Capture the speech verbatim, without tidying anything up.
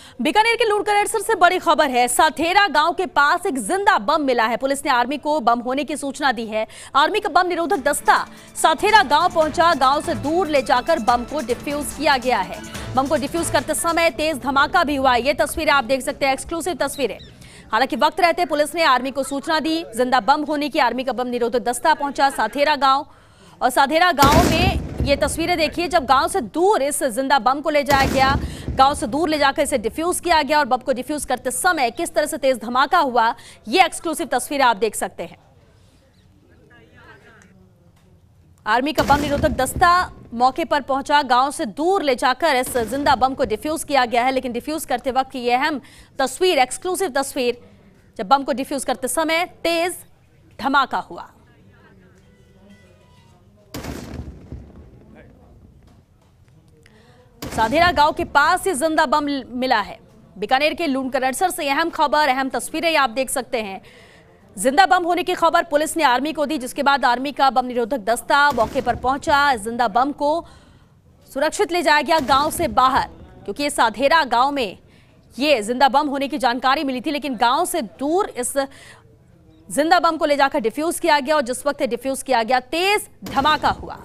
बीकानेर के लूणकरणसर से बड़ी खबर है। साथेरा गांव के पास एक जिंदा बम मिला है। पुलिस ने आर्मी को बम होने की सूचना दी है। आर्मी का बम निरोधक दस्ता साथेरा गांव पहुंचा। गांव से दूर ले जाकर बम को डिफ्यूज किया गया है। बम को डिफ्यूज करते समय तेज धमाका भी हुआ। ये तस्वीरें आप देख सकते हैं, एक्सक्लूसिव तस्वीरें। हालांकि वक्त रहते पुलिस ने आर्मी को सूचना दी जिंदा बम होने की। आर्मी का बम निरोधक दस्ता पहुंचा साथेरा गांव, और साथेरा गांव में ये तस्वीरें देखिए जब गांव से दूर इस जिंदा बम को ले जाया गया, गांव से दूर ले जाकर इसे डिफ्यूज किया गया, और बम को डिफ्यूज करते समय किस तरह से तेज धमाका हुआ, ये एक्सक्लूसिव तस्वीरें आप देख सकते हैं। आर्मी का बम निरोधक दस्ता मौके पर पहुंचा। गांव से दूर ले जाकर इस जिंदा बम को डिफ्यूज किया गया है, लेकिन डिफ्यूज करते वक्त की यह अहम तस्वीर, एक्सक्लूसिव तस्वीर, जब बम को डिफ्यूज करते समय तेज धमाका हुआ। साथेरा गांव के पास ये जिंदा बम मिला है। बीकानेर के लूणकरणसर से अहम खबर, अहम तस्वीरें आप देख सकते हैं। जिंदा बम होने की खबर पुलिस ने आर्मी को दी, जिसके बाद आर्मी का बम निरोधक दस्ता मौके पर पहुंचा। जिंदा बम को सुरक्षित ले जाया गया गांव से बाहर, क्योंकि ये साथेरा गांव में ये जिंदा बम होने की जानकारी मिली थी, लेकिन गांव से दूर इस जिंदा बम को ले जाकर डिफ्यूज किया गया, और जिस वक्त डिफ्यूज किया गया तेज धमाका हुआ।